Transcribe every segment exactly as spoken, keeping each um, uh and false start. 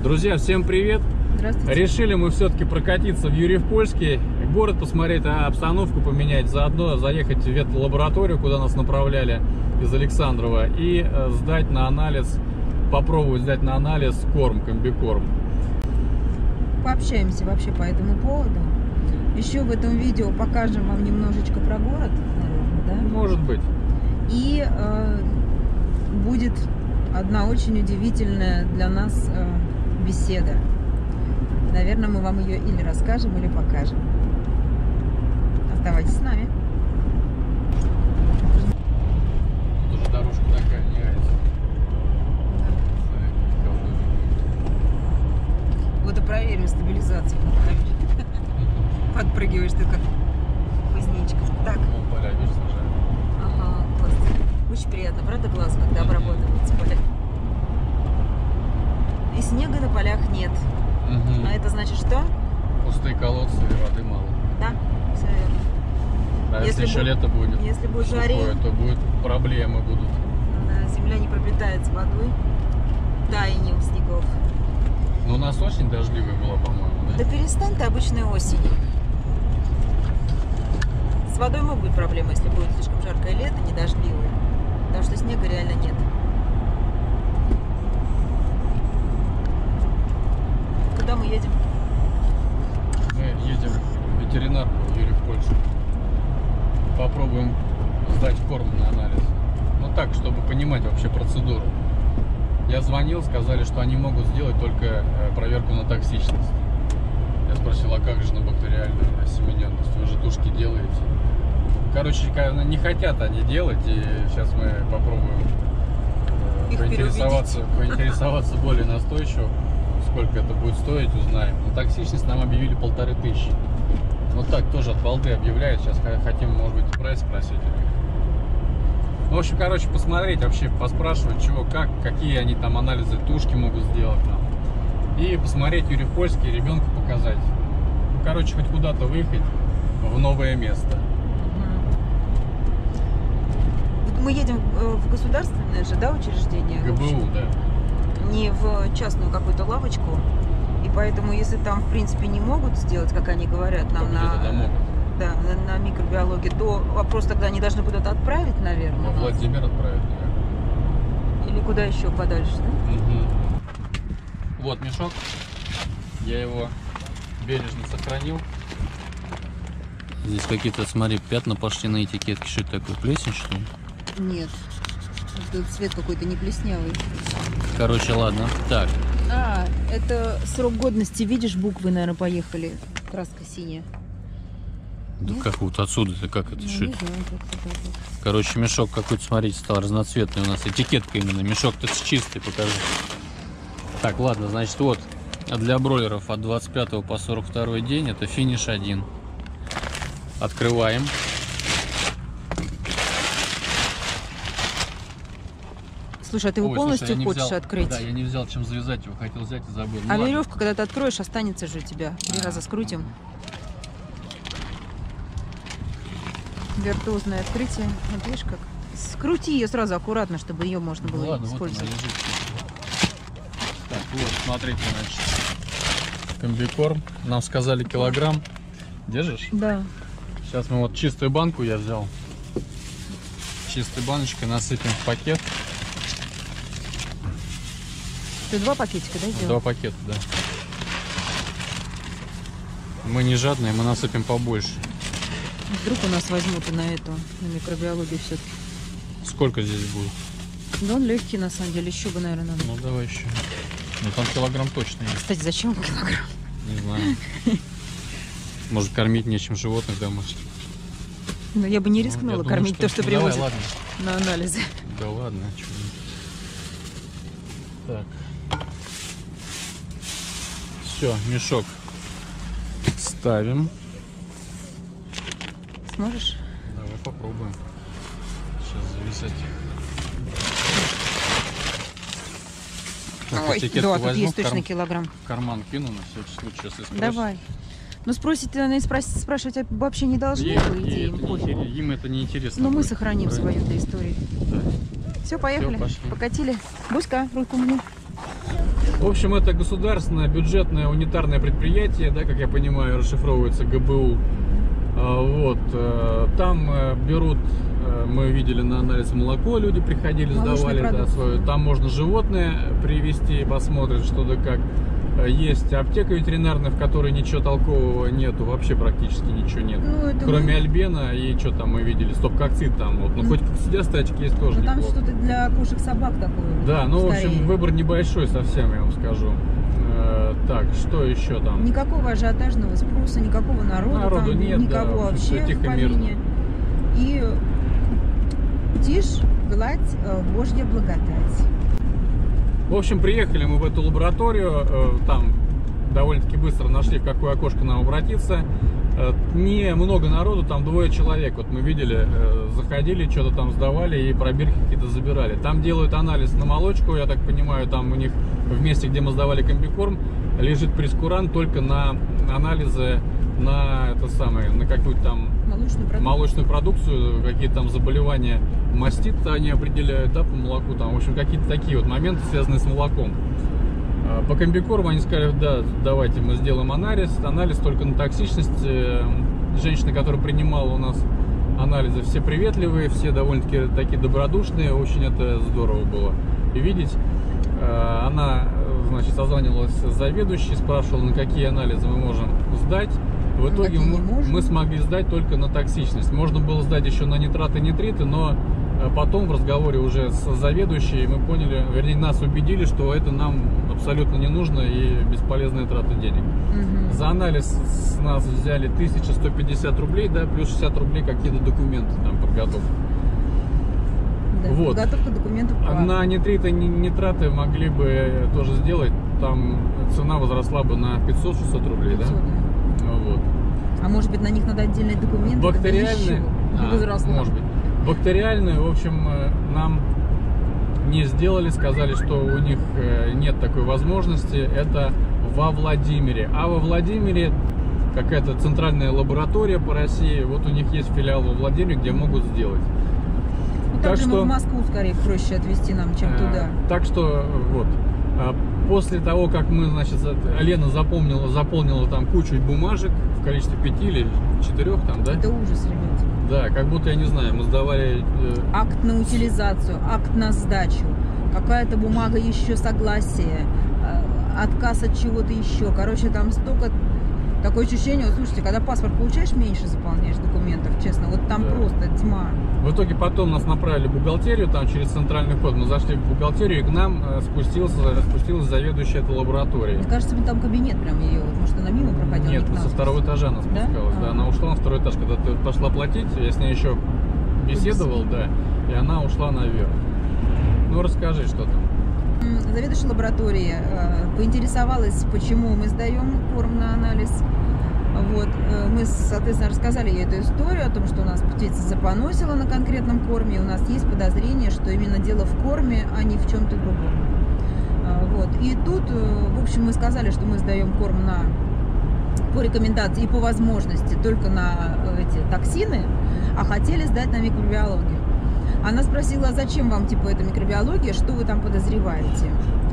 Друзья, всем привет! Здравствуйте. Решили мы все-таки прокатиться в Юрьев-Польский, город посмотреть, а обстановку поменять, заодно заехать в ветлабораторию, куда нас направляли из Александрова, и сдать на анализ, попробовать сдать на анализ корм, комбикорм. Пообщаемся вообще по этому поводу. Еще в этом видео покажем вам немножечко про город, наверное, да? Может быть. И э, будет одна очень удивительная для нас э, беседа. Наверное, мы вам ее или расскажем, или покажем. Оставайтесь с нами. Тут уже дорожка такая, не нравится. Вот и проверим стабилизацию. Подпрыгиваешь ты как кузнечик. Так. Вон поля, видишь, сажают. Ага, классно. Очень приятно, правда, глаз, когда обрабатываются поля. И снега на полях нет. Угу. А это значит что? Пустые колодцы и воды мало. Да, все верно. А если, Если еще будет- лето будет, Если будет сухое, жаре, то будет проблемы будут. да, земля не пропитается водой, таянием снегов. Но у нас очень дождливая была, по-моему, Да да? перестань ты обычной осенью. С водой могут быть проблемы, если будет слишком жаркое лето, не дождливое. Потому что снега реально нет. Куда мы едем? Мы едем в ветеринарку в Юрьев-Польский. Попробуем сдать корм на анализ. Ну так, чтобы понимать вообще процедуру. Я звонил, сказали, что они могут сделать только э, проверку на токсичность. Я спросил, а как же на бактериальную осемененность? Вы же тушки делаете. Короче, не хотят они делать, и сейчас мы попробуем э, Их поинтересоваться, поинтересоваться более настойчиво, сколько это будет стоить, узнаем. На токсичность нам объявили полторы тысячи. Вот так тоже от балды объявляют. Сейчас хотим, может быть, прайс спросить у них. В общем, короче, посмотреть вообще, поспрашивать, чего, как, какие они там анализы тушки могут сделать нам. И посмотреть Юрьев-Польский, ребенку показать. Ну, короче, хоть куда-то выехать в новое место. Мы едем в государственное же, да, учреждение? в общем? ГБУ, да. Не в частную какую-то лавочку. И поэтому, если там, в принципе, не могут сделать, как они говорят, нам Только где-то на, там могут. да, на, на микробиологии, то вопрос тогда они должны куда-то отправить, наверное. Во нас. Владимир отправят, наверное. Или куда еще подальше, да? Угу. Вот мешок. Я его бережно сохранил. Здесь какие-то, смотри, пятна пошли на этикетке. Что это такое? Плесень, что ли? Нет. Тут цвет какой-то не плеснявый. Короче, ладно. Так. А, это срок годности, видишь, буквы, наверное, поехали. Краска синяя. Да Нет? как вот отсюда-то, как это? Ну, Что не это? знаю, как это так вот. Короче, мешок какой-то, смотрите, стал разноцветный у нас. Этикетка именно. Мешок-то чистый, покажи. Так, ладно, значит, вот. Для бройлеров от двадцать пятого по сорок второй день это финиш один. Открываем. Слушай, а ты его Ой, полностью слушай, я не хочешь взял- открыть? Да, я не взял, чем завязать его. Хотел взять и забыл. Ну А ладно. веревку, когда ты откроешь, останется же у тебя. Три А. раза скрутим. Виртуозное открытие. Вот видишь как? Скрути ее сразу аккуратно, чтобы ее можно Ну было ладно, вот она использовать. лежит. Так, вот, смотрите, значит. Комбикорм. Нам сказали килограмм. Держишь? Да. Сейчас мы вот чистую банку я взял. Чистой баночкой насыпем в пакет. Ты два пакетика, да, Два сделал? пакета, да. Мы не жадные, мы насыпем побольше. Вдруг у нас возьмут и на эту, на микробиологию все-таки. Сколько здесь будет? Да он легкий, на самом деле, еще бы, наверное, надо. Ну давай еще. Ну там килограмм точно есть. Кстати, зачем килограмм? Не знаю. Может, кормить нечем животных домашних. Ну, я бы не Ну, рискнула я думаю, кормить то, что ну, давай, привозят ладно. на анализы. Да ладно, чё вы. Так. Все, мешок ставим. Сможешь? Давай попробуем. Сейчас завязать. Так, Ой, этикетку да, тут возьму, есть в точно карм- килограмм. в карман кину на всякий случай, если спросят. Давай. Ну, спросить, они спрашивать, спрашивать вообще не должны, Ей- по ей идее, это им не пофиг. интерес- им это не интересно. Но мы будет. сохраним Правильно. свою-то историю. Да. Все, поехали. пошли. Покатили. Буська, руку мне. В общем, это государственное бюджетное унитарное предприятие, да, как я понимаю, расшифровывается ГБУ. Вот, там берут, мы видели на анализ молоко, люди приходили, сдавали, да, свое. Там можно животное привезти, посмотреть, что да как. Есть аптека ветеринарная, в которой ничего толкового нету, вообще практически ничего нет. Ну, кроме мы... Альбена и что там мы видели, стоп-кокцит там. Вот. Ну, mm. хоть коксидиостатчик есть тоже. Но там что-то для кошек-собак такое. Да, ну, скорее. В общем, выбор небольшой совсем, я вам скажу. Э, так, что еще там? Никакого ажиотажного спроса, никакого народа, народу там, нет, никого да, вообще в помине. И тишь, гладь, Божья благодать. В общем, приехали мы в эту лабораторию, там довольно-таки быстро нашли, в какое окошко нам обратиться. Не много народу, там двое человек, вот мы видели, заходили, что-то там сдавали и пробирки какие-то забирали. Там делают анализ на молочку, я так понимаю, там у них в месте, где мы сдавали комбикорм, лежит прескурант только на анализы на это самое, на какую-то там молочную продукцию, молочную продукцию, какие-то там заболевания мастит они определяют, да, по молоку, там, в общем, какие-то такие вот моменты, связанные с молоком. По комбикорму они сказали, да, давайте мы сделаем анализ, анализ только на токсичность. Женщина, которая принимала у нас анализы, все приветливые, все довольно-таки такие добродушные, очень это здорово было и видеть. Она, значит, созванивалась с заведующей, спрашивала, на какие анализы мы можем сдать. В итоге мы, мы смогли сдать только на токсичность. Можно было сдать еще на нитраты и нитриты, но потом в разговоре уже с заведующей мы поняли, вернее, нас убедили, что это нам абсолютно не нужно и бесполезная трата денег. Угу. За анализ с нас взяли тысяча сто пятьдесят рублей, да, плюс шестьдесят рублей какие-то документы, там, подготовка. Да, вот. Подготовка документов. На нитриты и нитраты могли бы тоже сделать, там цена возросла бы на пятьсот-шестьсот рублей, пятьсот, да? Вот. А может быть, на них надо отдельные документы? Бактериальные, а, может быть. Бактериальные, в общем, нам не сделали, сказали, что у них нет такой возможности. Это во Владимире. А во Владимире какая-то центральная лаборатория по России. Вот у них есть филиал во Владимире, где могут сделать. Ну, так же что, в Москву скорее проще отвезти нам, чем а, туда. Так что вот. После того, как мы, значит, Лена запомнила, заполнила там кучу бумажек в количестве пяти или четырех там, да? Это ужас, ребят. Да, как будто, я не знаю, мы сдавали... Э... Акт на утилизацию, акт на сдачу, какая-то бумага еще согласие, отказ от чего-то еще. Короче, там столько... Такое ощущение, вот слушайте, когда паспорт получаешь, меньше заполняешь документов, честно, вот там да. просто тьма. В итоге потом нас направили в бухгалтерию, там через центральный вход мы зашли в бухгалтерию, и к нам спустился, спустилась заведующая этой лабораторией. Мне кажется, там кабинет прям ее, может, она мимо проходила? Нет, не со второго этажа она спускалась, да? да, она ушла на второй этаж, когда ты пошла платить, я с ней еще беседовал, да, и она ушла наверх. Ну, расскажи, что там. Заведующая лаборатории э, поинтересовалась, почему мы сдаем корм на анализ. Вот. Мы, соответственно, рассказали ей эту историю о том, что у нас птица запоносила на конкретном корме, и у нас есть подозрение, что именно дело в корме, а не в чем-то другом. Вот. И тут, в общем, мы сказали, что мы сдаем корм на, по рекомендации и по возможности только на эти токсины, а хотели сдать на микробиологию. Она спросила, а зачем вам типа эта микробиология, что вы там подозреваете?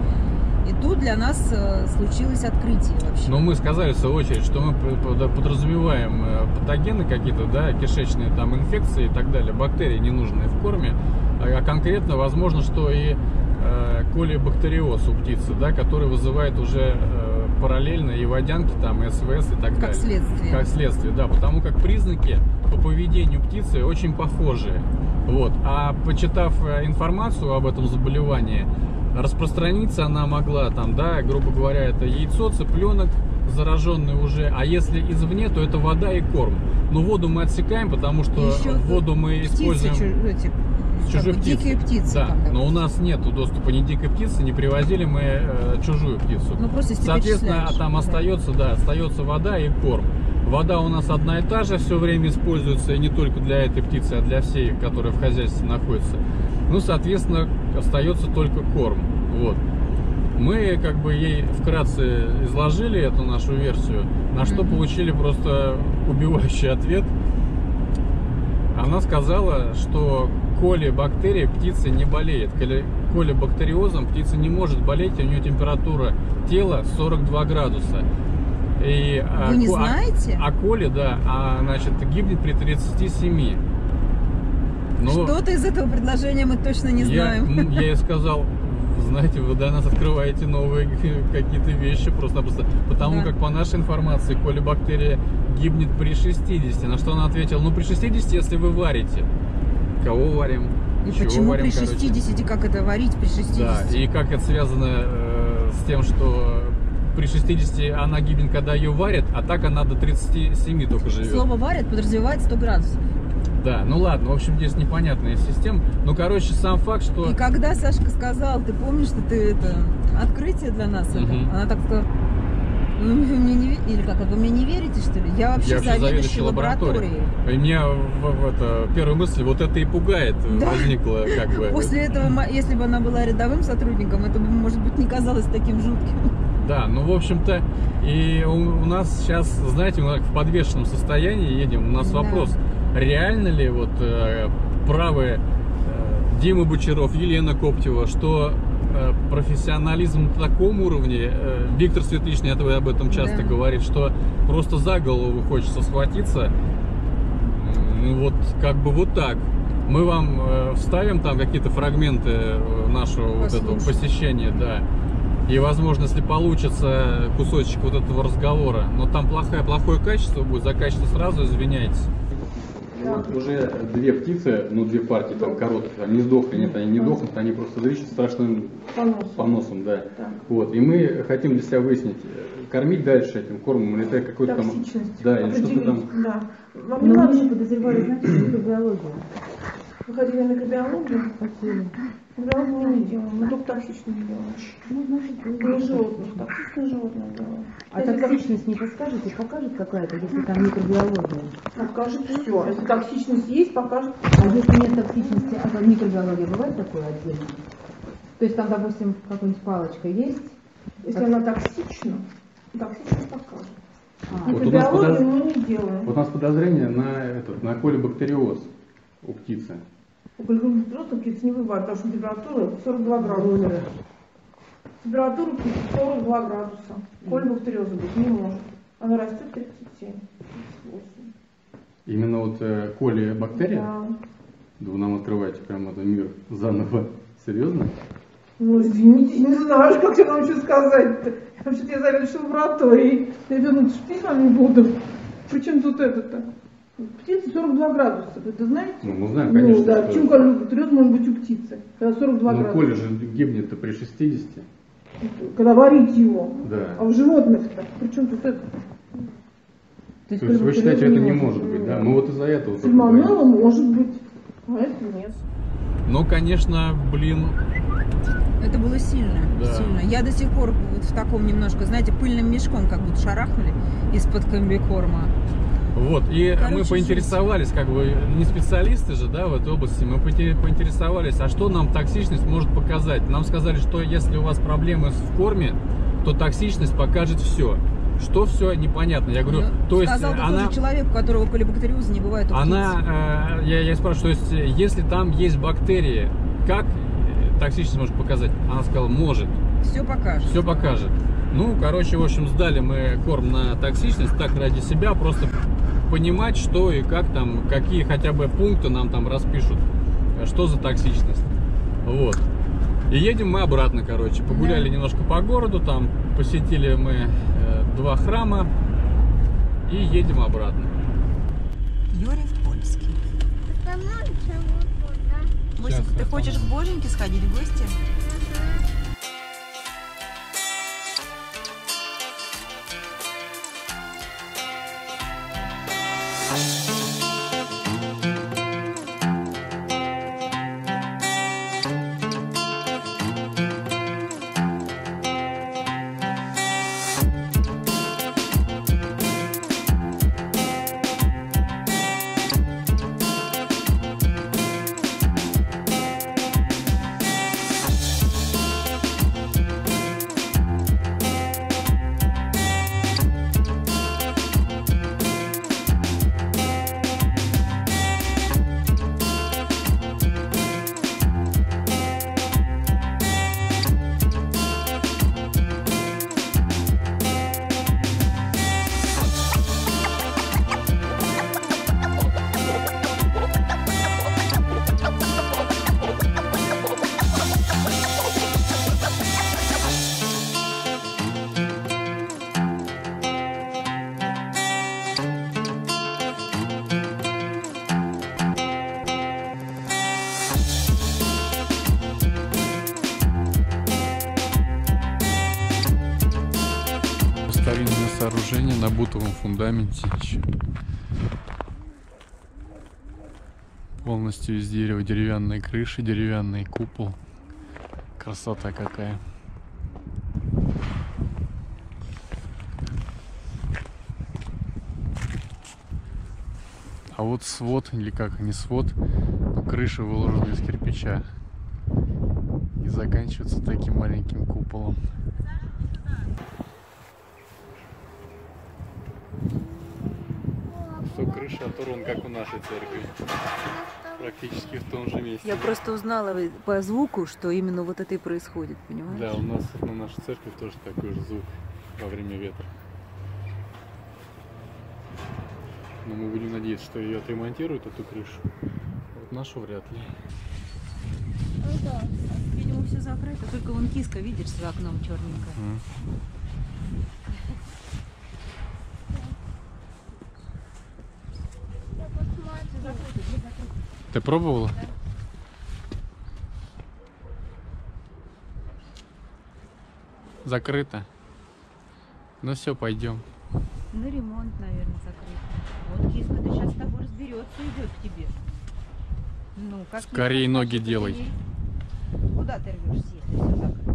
И тут для нас случилось открытие вообще. Но мы сказали в свою очередь, что мы подразумеваем патогены какие-то, да, кишечные там инфекции и так далее, бактерии ненужные в корме, а конкретно возможно, что и э, колибактериоз у птицы, да, который вызывает уже э, параллельно и водянки, там, и СВС и так как далее. Как следствие. Как следствие, да, потому как признаки по поведению птицы очень похожие. Вот. А почитав информацию об этом заболевании, распространиться она могла, там, да, грубо говоря, это яйцо, цыпленок, зараженный уже, а если извне, то это вода и корм. Но воду мы отсекаем, потому что еще воду мы используем... Эти, чужие птицы. Дикие птицы. Да, там, но у нас нет доступа ни дикой птицы, не привозили мы э, чужую птицу. Ну, просто соответственно, там да. остается, да, остается вода и корм. Вода у нас одна и та же, все время используется, и не только для этой птицы, а для всей, которая в хозяйстве находится. Ну, соответственно, остается только корм. Вот. Мы как бы ей вкратце изложили эту нашу версию, на что mm-hmm. получили просто убивающий ответ. Она сказала, что колибактерия птицы не болеет. колибактериозом птица не может болеть, у нее температура тела сорок два градуса. И, Вы не а, знаете? А, а коли, да, а, значит, гибнет при тридцати семи. Но Что-то из этого предложения мы точно не я, знаем. Я ей сказал, знаете, вы для нас открываете новые какие-то вещи просто-напросто. Потому Да. как по нашей информации колибактерия гибнет при шестидесяти. На что она ответила, ну при шестидесяти, если вы варите. Кого варим? И Чего почему варим, при короче? шестидесяти, как это варить при шестидесяти? Да, и как это связано э, с тем, что при шестидесяти она гибнет, когда ее варят, а так она до тридцати семи только живет. Слово «варят» подразумевает сто градусов. Да, ну ладно, в общем, здесь непонятная система. Ну, короче, сам факт, что... И когда Сашка сказал, ты помнишь, что ты это открытие для нас, это, Мгм. она так сказала, вы мне не верите, или как, вы мне не верите, что ли? Я вообще Я вообще заведующий заведующий лабораторией. лабораторией. И меня в, в это, первая мысль, вот это и пугает, Да. возникла как бы. После этого, ма- если бы она была рядовым сотрудником, это бы, может быть, не казалось таким жутким. Да, ну, в общем-то, и у, у нас сейчас, знаете, мы так в подвешенном состоянии едем, у нас Да. вопрос, реально ли вот э, правы э, Дима Бочаров, Елена Коптева, что э, профессионализм на таком уровне, э, Виктор Светличный об этом часто Да. говорит, что просто за голову хочется схватиться. Ну, вот как бы вот так. Мы вам э, вставим там какие-то фрагменты э, нашего вот этого Послушать. посещения, да. И, возможно, если получится кусочек вот этого разговора, но там плохое, плохое качество будет, за качество сразу извиняйтесь. Вот уже две птицы, ну две партии там коротких, они сдохли, нет, они не дохнут, они просто дышат страшным Поносом. поносом, да. Да. Вот, и мы хотим для себя выяснить, кормить дальше этим кормом или это какой-то там... Токсичность. Да, или что-то Определить, там... Да. Вам не Но надо мы же подозревали, знаете, микробиологию. Вы ходили на микробиологию? Хотели. Микробиологию мы не делаем, мы только токсичность делаем. Ну, значит, вы Не животных, токсичность животных делаем. А Если токсичность не подскажете, покажет какая-то, если там микробиология? так- Покажет все. Если токсичность есть, покажет. А если нет токсичности, а там микробиология бывает такое отдельно? То есть там, допустим, какая-нибудь палочка есть? Если она токсична, токсичность покажет. А, Вот у нас Микробиологию подоз- мы не делаем. Вот у нас подозрение на, этот, на колибактериоз у птицы. У калькулятора птиц не бывает, потому что температура сорок два градуса. Температура птицы сорок два градуса. Колибактериоза быть не может. Она растет тридцать семь тридцать восемь. Именно вот э, колибактерия? Да. Да вы нам открываете прям этот мир заново. Серьезно? Ну, извините, не знаешь, как я вам что сказать-то. Вообще-то я заведующая лабораторией. Я вернуться с вами буду. Причем тут это-то? Птица сорок два градуса, вы это знаете? Ну, мы знаем, конечно. Ну, да, что- почему колибактериоз может быть у птицы? Когда сорок два Ну, градуса. коли же гибнет-то при шестидесяти. Когда варить его. Да. А в животных-то? Причем тут это? То есть вы считаете, это не может быть, да? Мы вот из-за этого только Сальмонелла боимся. может быть, а это нет. Ну, конечно, блин, Это было сильно, Да. сильно. Я до сих пор вот в таком немножко, знаете, пыльным мешком как будто шарахнули из-под комбикорма. вот. И Короче, мы поинтересовались, как бы, не специалисты же, да, в этой области, мы поинте- поинтересовались, а что нам токсичность может показать? Нам сказали, что если у вас проблемы в корме, то токсичность покажет все. Что все, непонятно. Я говорю, Ну, то есть сказал такой она... же человек, у которого колибактериоза не бывает у птиц. Она, э, я, я спрашиваю, то есть, э, если там есть бактерии, как э, токсичность может показать? Она сказала, может, Все покажет. все покажет. Ну, короче, в общем, сдали мы корм на токсичность, так ради себя, просто понимать, что и как там, какие хотя бы пункты нам там распишут, э, что за токсичность. Вот. И едем мы обратно, короче. Погуляли Да. немножко по городу, там посетили мы э, два храма и едем обратно. Юрьев Польский. Босик, ты хочешь к Боженьке сходить в гости? Старинное сооружение на бутовом фундаменте еще. Полностью из дерева, деревянные крыши, деревянный купол. Красота какая. А вот свод, или как, не свод, но крыша выложена из кирпича. И заканчивается таким маленьким куполом. Что крыша оторвана, как у нашей церкви. Практически в том же месте. Я просто узнала по звуку, что именно вот это и происходит, понимаешь? Да, у нас на нашей церкви тоже такой же звук во время ветра. Но мы будем надеяться, что ее отремонтируют, эту крышу. Вот нашу вряд ли. Видимо, все закрыто, только вон киска, видишь, за окном черненькая. Mm. Ты пробовала? Закрыто. Ну все, пойдем. На ремонт, наверное, закрыто. Вот киска, ты сейчас с тобой разберется, идет к тебе. Ну, как скорее киска, ноги значит, делай. ей... Куда ты рвешься, если все закрыто?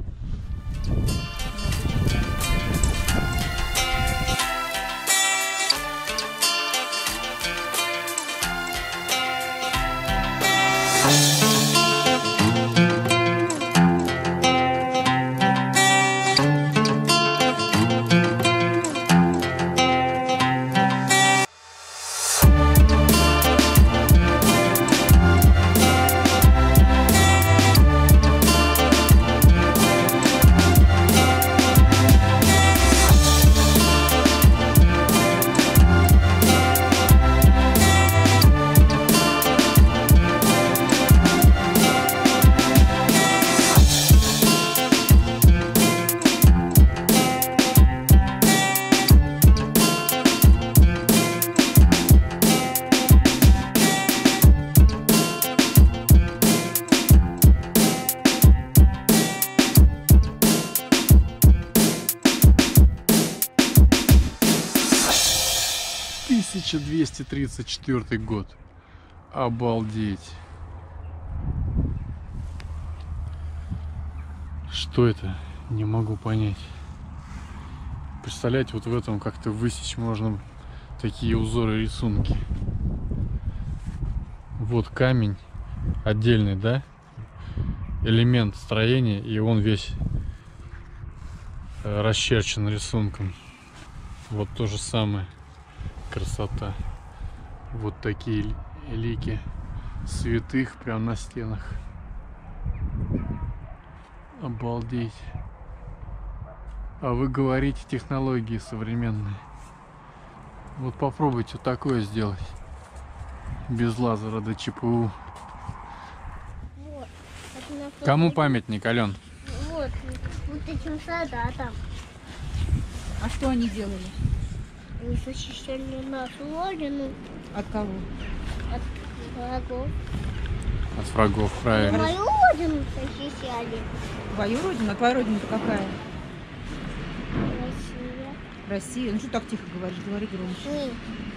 тысяча двести тридцать четвёртый год. Обалдеть. Что это? Не могу понять. Представляете, вот в этом как-то высечь можно такие узоры, рисунки. Вот камень отдельный, да? Элемент строения, и он весь расчерчен рисунком. Вот то же самое. Красота. Вот такие лики святых прям на стенах. Обалдеть. А вы говорите, технологии современные. Вот попробуйте вот такое сделать. Без лазера до ЧПУ. Вот. Кому памятник, Ален? Вот, вот этим солдатам. А что они делали? Они защищали нашу родину От кого? от врагов. От врагов, правильно. Мою родину защищали. Твою родину? А твоя родина-то какая? Россия. Россия. Ну что так тихо говоришь? Говори громче. Нет.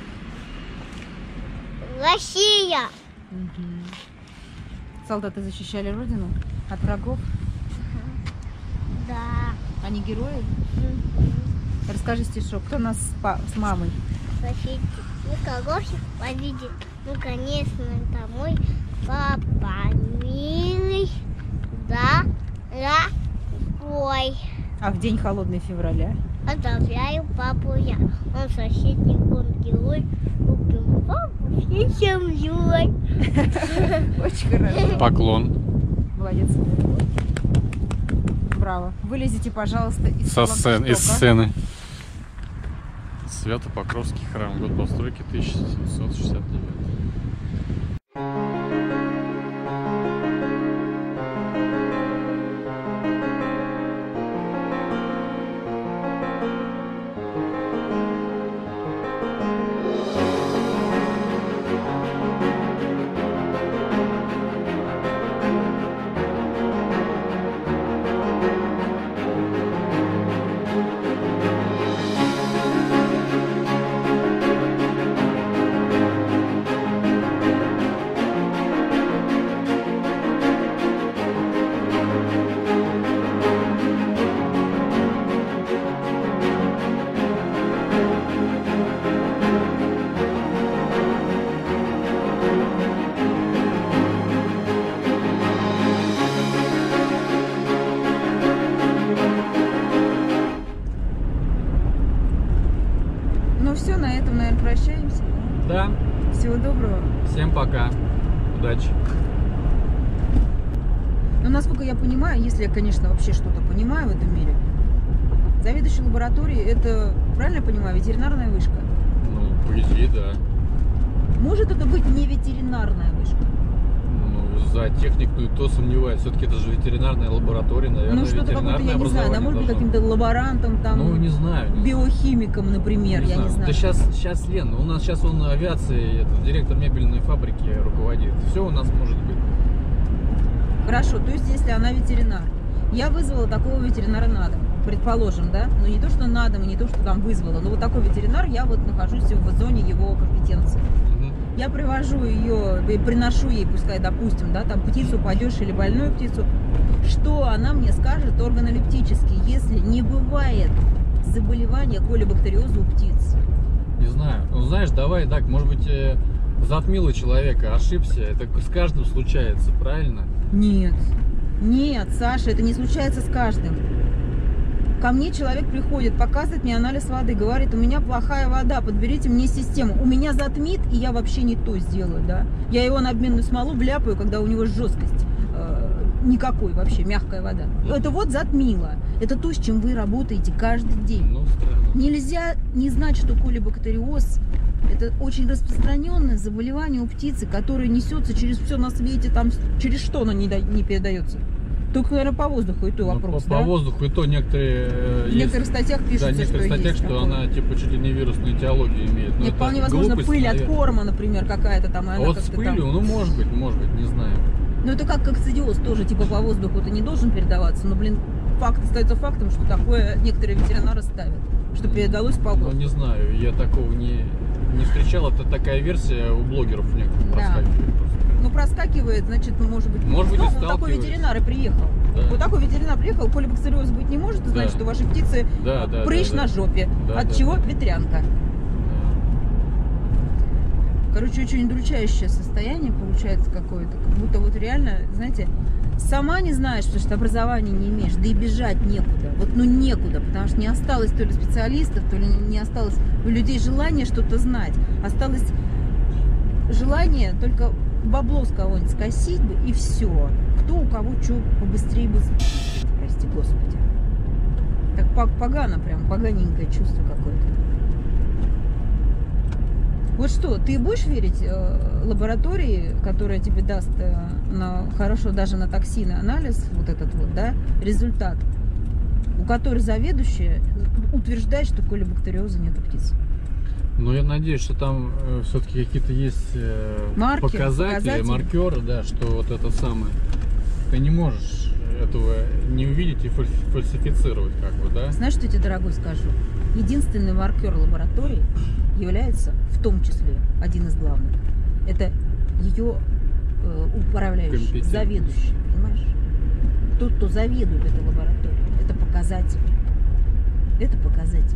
Россия. Мгм. Солдаты защищали родину от врагов? Да. Они герои? Мгм. Расскажи стишок. Кто нас с, па- с мамой? Соседи. Ну, коровщик победит. Ну, конечно, домой. Папа милый. Да. Дорогой. А в день холодный февраля? Оставляю папу я. Он соседник, он герой. Любим папу всей семьей. Очень хорошо. Поклон. Молодец. Браво. Вылезите, пожалуйста, из Со сцен, из флагштока. сцены. Свято-Покровский храм. Год постройки тысяча семьсот шестьдесят девятый. все, на этом, наверное, прощаемся. Да, Всего доброго. всем пока. Удачи. Но насколько я понимаю, если я, конечно, вообще что-то понимаю в этом мире, заведующий лабораторией — это, правильно я понимаю, ветеринарная вышка? Ну, по идее, да. Может это быть не ветеринарная вышка? Ну, за технику и то сомневаюсь. Все-таки это же ветеринарная лаборатория, наверное, Ну, что-то какое-то, ветеринарное я не знаю, да, образование может быть, должно каким-то лаборантом, там, Ну, не знаю. не биохимиком, например, я не знаю. Да сейчас, сейчас, Лен, у нас сейчас он авиации, это, директор мебельной фабрики руководит. Все у нас может быть. Хорошо, то есть, если она ветеринар, я вызвала такого ветеринара на дом, предположим, да? Ну, не то, что на дом, и не то, что там вызвала, но вот такой ветеринар, я вот нахожусь в зоне его компетенции. Мгм. Я привожу ее, и приношу ей, пускай, допустим, да, там птицу падеж или больную птицу, что она мне скажет органолептически, если не бывает заболевания колибактериоза у птиц? Не знаю. Ну, знаешь, давай так, может быть, э, затмило человека, ошибся. Это с каждым случается, правильно? Нет, нет, Саша, это не случается с каждым. Ко мне человек приходит, показывает мне анализ воды, говорит, у меня плохая вода, подберите мне систему. У меня затмит, и я вообще не то сделаю, да. Я его на обменную смолу вляпаю, когда у него жесткость э, никакой вообще, мягкая вода. Это вот затмило. Это то, с чем вы работаете каждый день. Ну, странно. Нельзя не знать, что колибактериоз — это очень распространенное заболевание у птицы, которое несется через все на свете, там через что оно не, да- не передается? Только, наверное, по воздуху, и то Ну, вопрос, по, да? по воздуху и то некоторые э, В есть- некоторых статьях да, пишется, в некоторых что статьях, есть что такое. она типа чуть ли не вирусную этиологию имеет. Но Нет, это вполне возможно, глупость, пыль от наверное. корма, например, какая-то там, и А она вот с как-то пылью, там... ну может быть, может быть, не знаю. Ну, это как кокцидиоз тоже, типа, по воздуху это не должен передаваться, но, блин, факт остается фактом, что такое некоторые ветеринары ставят, что передалось по Ну воздуху. не знаю, я такого не, не встречал. Это такая версия у блогеров некоторых Да. проскакивает просто. Ну, проскакивает, значит, ну, может быть... Может быть, ну, и вот такой сталкивается. ветеринар и приехал. Да. Вот такой ветеринар приехал, колибактериоз быть не может, это значит, Да. что ваши птицы Да, да, прыщ да, да. на жопе. Да, От да, чего? да. Ветрянка. Короче, очень удручающее состояние получается какое-то. Как будто вот реально, знаете, сама не знаешь, потому что образования не имеешь, да и бежать некуда. Вот ну некуда, потому что не осталось то ли специалистов, то ли не осталось у людей желания что-то знать. Осталось желание только бабло с кого-нибудь скосить бы, и все. Кто у кого что побыстрее бы... Прости, Господи. Так пог- погано прям, поганенькое чувство какое-то. Вот что, ты будешь верить э, лаборатории, которая тебе даст э, на, хорошо даже на токсины анализ, вот этот вот, да, результат, у которой заведующая утверждает, что колибактериоза нет у птиц? Но я надеюсь, что там э, все-таки какие-то есть э, Маркеры, показатели, показатели. маркеры, да, что вот это самое. Ты не можешь этого не увидеть и фальс- фальсифицировать, как бы, да? Знаешь, что я тебе, дорогой, скажу? Единственный маркер лаборатории является, в том числе, один из главных, это ее э, управляющий, Компетентность. заведующий, понимаешь? Тот, кто заведует этой лабораторией, это показатель. Это показатель.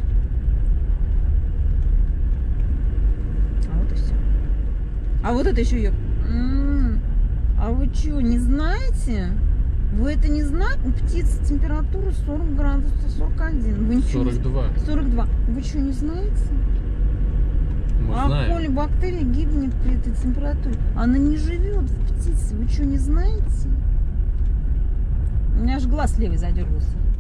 А вот и все. А вот это еще ее... М-м, а вы что, не знаете? Вы это не знаете? У птиц температура сорок градусов, сорок один. Вы ничего не сорок два. сорок два. Вы что, не знаете? Мы а знаем. колибактерия гибнет при этой температуре. Она не живет в птице. Вы что, не знаете? У меня аж глаз левый задергался.